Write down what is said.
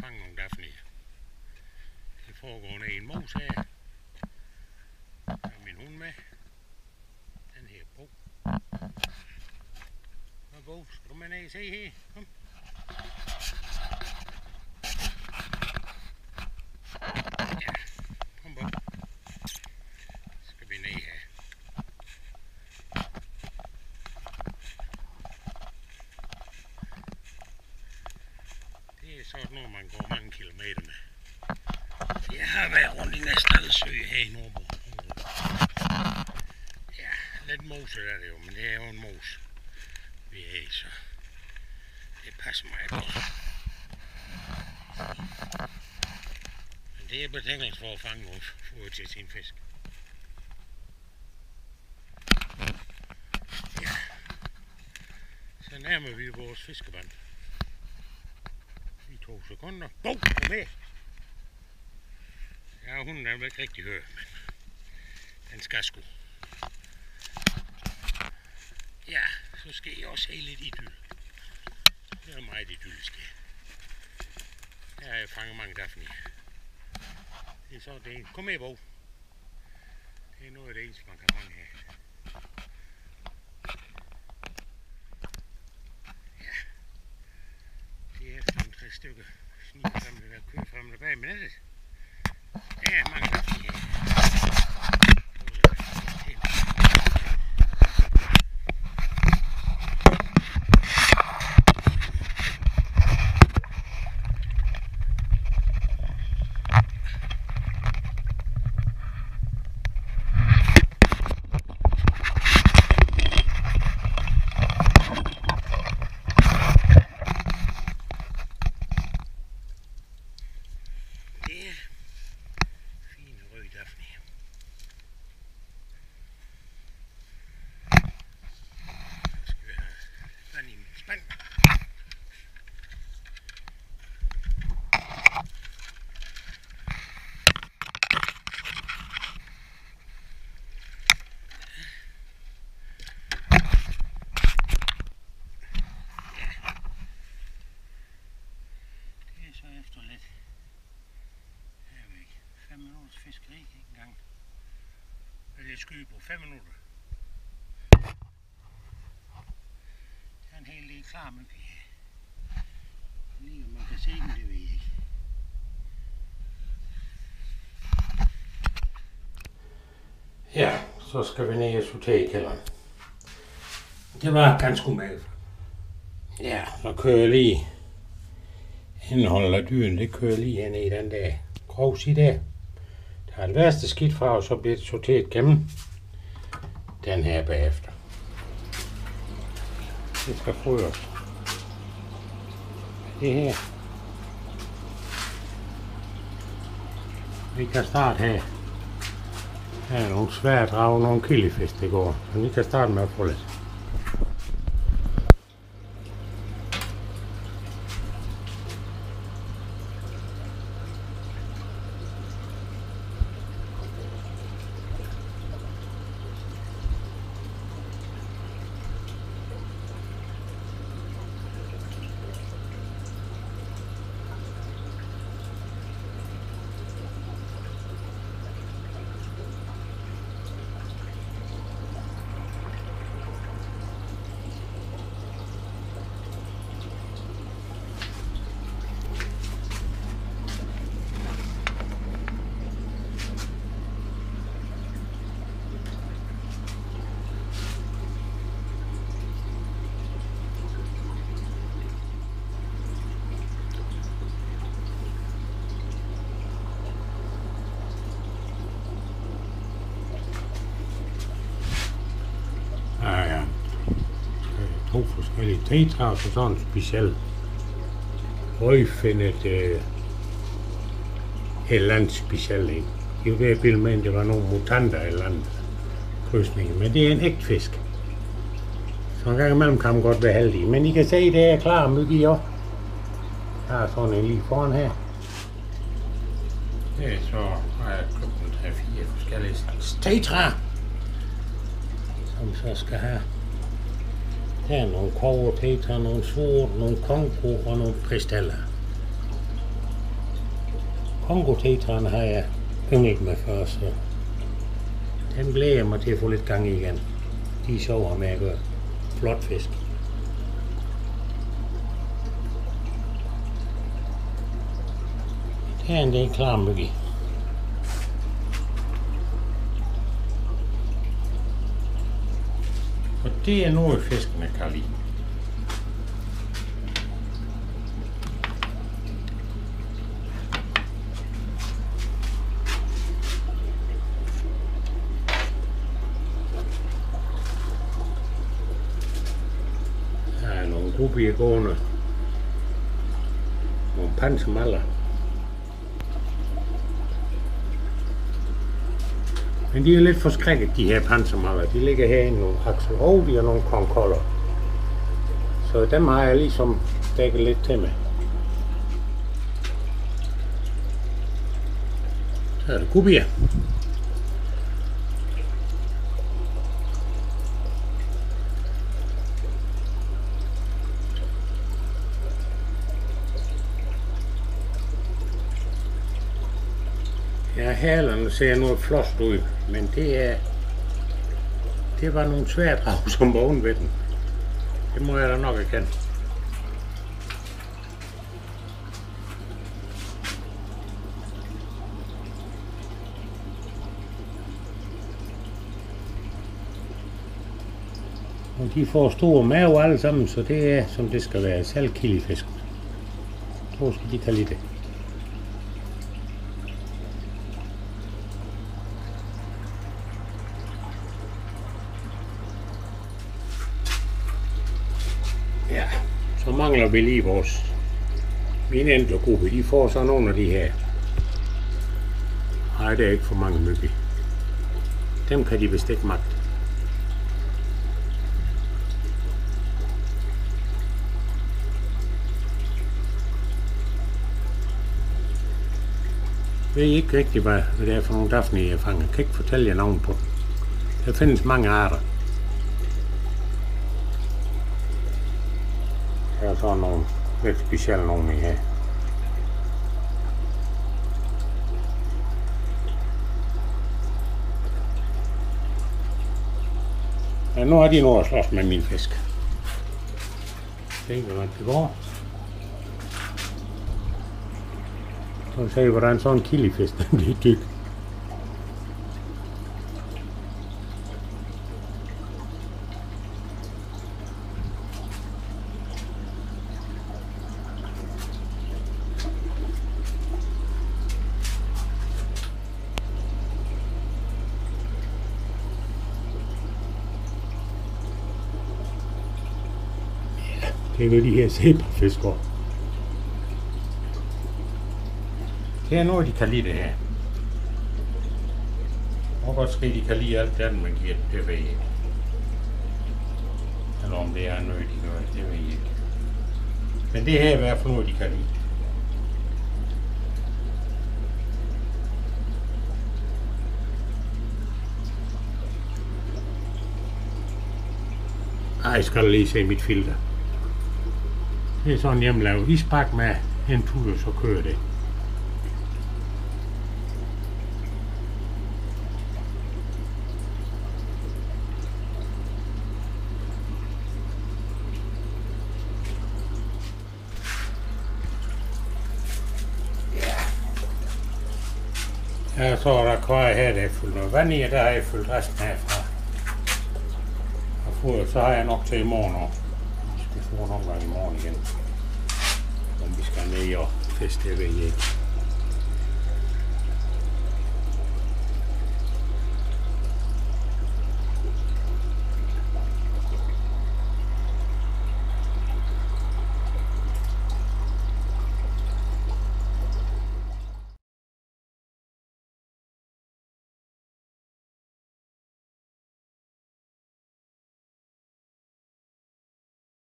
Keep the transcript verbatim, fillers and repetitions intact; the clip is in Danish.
fange nogle daphne. Det foregår ned i en mos her. Der er min hund med. Den her Bo. Og Bo, skal du med ned og se her? Kom. Ja, kom Bo. Så skal vi ned her. Det er sådan noget, man går mange kilometer med. Jeg har været rundt i næsten alle søer her i Nordborg. Ja, lidt mose er det jo, men det er jo en mos. Vi er i, så det passer mig godt. Men det er betingelse for at fange noget for til sin fisk. Ja, så nærmer vi vores fiskeband. I to sekunder. Bum! Kom med! Ja, hunden den vil ikke rigtig høre, men den skal sgu. Ja, så skal I også have lidt idyll. Det er meget idyllisk her. Her har jeg fanget mange daphne. Det er så det ene. Kom med, Bo. Det er noget af det eneste, man kan fange her. Ja. Det er efter en tre stykker. Sniger frem, det der kører frem og tilbage med nettet. Der er mange daphne her. Efter lidt. Her er vi ikke. fem minutters fiskeri, ikke engang. Vil jeg skyde på fem minutter. Der er en hel del klar med vi. Lige om man kan se den, det ved jeg ikke. Ja, så skal vi ned og sortere i kælderen. Det var ganske umærket. Ja, så kører jeg lige indholdet af dyren, det kører lige hen i den der grovs i der. Der er det værste skidt fra, og så bliver det sorteret gennem den her bagefter. Det skal fodres. Det her. Vi kan starte her. Her er nogle svære drage, nogle kildefisk det går. Men vi kan starte med at få lidt. To forskellige tetraer og sådan en speciel røgfindet øh, et eller andet specielt en. I var ved at bilde med, at det var nogle mutanter eller andet krydsninger, men det er en ægte fisk. Så en gang imellem kan man godt være heldig, men I kan se, at det er klar myg i også. Der er sådan en lige foran her. Det er så, har jeg købt en tre fire forskellige slags tetraer, som så skal have. Her er nogle kover, tetra, nogle sort, nogle kongo og nogle kristaller. Kongo-tetraen har jeg ynglet med før, så dem glæder jeg mig til at få lidt gang i igen. De er sjovere med at gøre. Flot fisk. Her er en del klarmygge. Og det er noget fiskene kan lide. Her er nogle gruppe gående. Nogle pansemaller. Men de er lidt forskrækket, de her pansemaller. De ligger her i nogle akselhovdi og nogle konkoller. Så dem har jeg ligesom dækket lidt til med. Så er det gubier. Ja, halerne ser noget flost ud, men det er det var nogle sværdrag som vågen ved den. Det må jeg da nok erkende. Og de får store mave alle sammen, så det er som det skal være, selv kildefisk. Jeg tror skal de kan lide det. Ja, så mangler vi lige vores min enkeltgruppe. De får så nogle af de her. Nej, det er ikke for mange mygge. Dem kan de vist ikke magte. Jeg ved ikke rigtig, hvad det er for nogle daphne jeg fanger. Jeg kan ikke fortælle jer navn på. Der findes mange arter. Her er så nogle lidt specielle nogle i her. Ja, nu har de nået at slås med min fisk. Se, hvordan det går. Så se, hvordan sådan en kildefisk den bliver tyk. Det er de her zebrafiskere. Det er noget, de kan lide det her. Og godt ske, de kan lide alt det, man giver det ved ikke. Eller om det er noget, de gør, det ved jeg ikke. Men det her er i hvert fald noget, de kan lide. Ej, jeg skal lige se mit filter. Det er sådan hjemmelavet isbak med en tur, så kører det. Ja, så er der kvar her, der er fyldt noget vand i, og der har jeg fyldt resten herfra. Og foder, så har jeg nok til i morgen også. Vi skal få nogle gange i morgen igen. Men vi skal ned og feste, det ved jeg ikke.